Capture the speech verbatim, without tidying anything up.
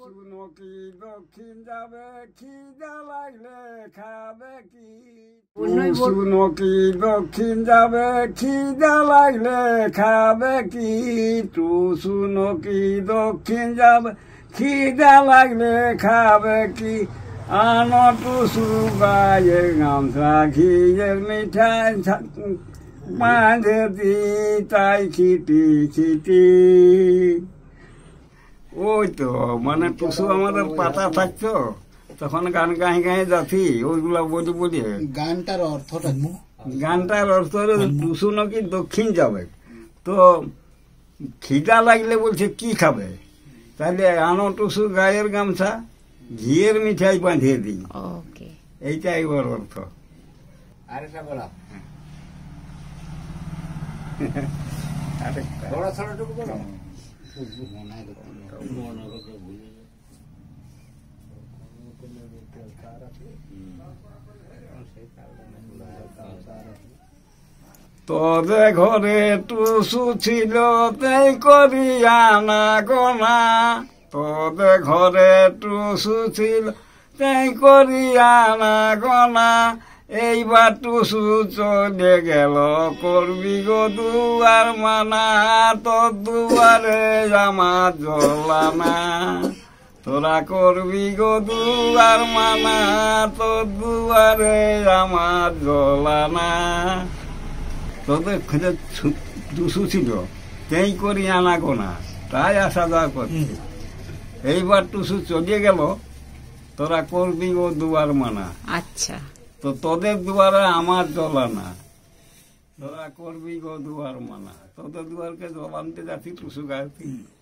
শুনো কি দক্ষিণ যাবে খিদা লাগলে খাবে কি শুনো কি দক্ষিণ যাবে খিদা লাগলে খাবে কি তু শুনো কি দক্ষিণ যাবে খিদা লাগলে খাবে কি আনো টুসু গায়ের গামছা ঘিয়ের মিঠাই বাঁধে দি তাই খিটি খিটি। ওই তো মানে টুসু আমাদের পাতা থাকতো তখন গান গাই গাই যাচ্ছি ওইগুলা বলি বলি। গানটার অর্থটা গানটার অর্থ টুসু নাকি দক্ষিণ যাবে, তো খিদা লাগলে বলছে কি খাবে, তাহলে আনো টুসু গায়ের গামছা ঘিয়ের মিঠাই বাঁধিয়ে দিই, এইটাই ওর অর্থ। আরেকটা বলা তোদের ঘরে টুসু ছিল তাই করিয়া না গোনা, তোদের ঘরে টুসু ছিল তাই করিয়া না গোনা, এইবার টুসু চলে গেল করবি গো দুয়ার মানা, তোর দুয়ারে আমার জ্বলানা, তোরা করবি গো দুয়ার মানা, তোর দুয়ারে আমার জ্বলানা। তোদের খুঁজে টুসু ছিল তাই করি আনা গোনা, তাই আসা যাওয়া করছে, এইবার টুসু চলে গেল তোরা করবি গো দুয়ার মানা। আচ্ছা, তো তোদের দুয়ারে আমার জ্বলানা, তোরা করবি গো দুয়ার মানা, তোদের দুয়ারকে জ্বলানতে যাচ্ছি টুসু গায়ে।